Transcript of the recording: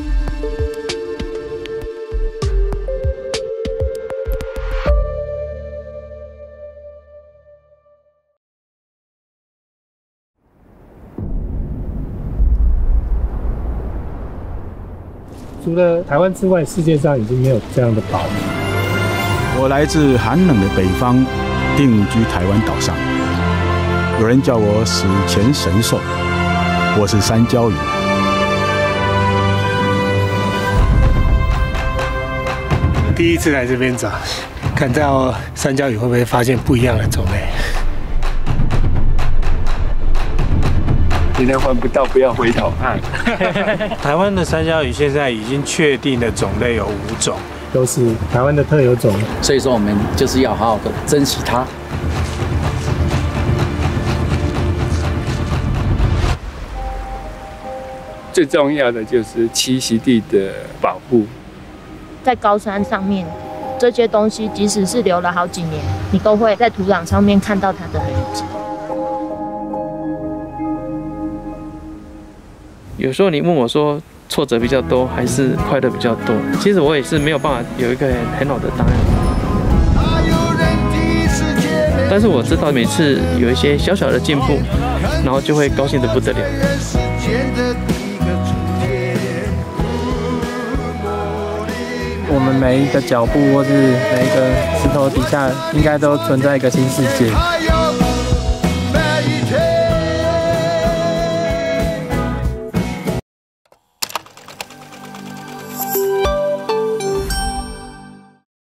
除了台湾之外，世界上已经没有这样的宝。 我来自寒冷的北方，定居台湾岛上。有人叫我史前神兽，我是山椒鱼。 第一次来这边找，看到山椒鱼会不会发现不一样的种类？ 今天换不到，不要回头看。 台湾的山椒鱼现在已经确定的种类有5种，都是台湾的特有种。 所以说，我们就是要好好的珍惜它。 最重要的就是栖息地的保护。 在高山上面，这些东西即使是留了好几年，你都会在土壤上面看到它的痕迹。 有时候你问我说挫折比较多还是快乐比较多，其实我也是没有办法有一个很好的答案。但是我知道每次有一些小小的进步，然后就会高兴得不得了。 我们每一个脚步或是每一个石头底下，应该都存在一个新世界。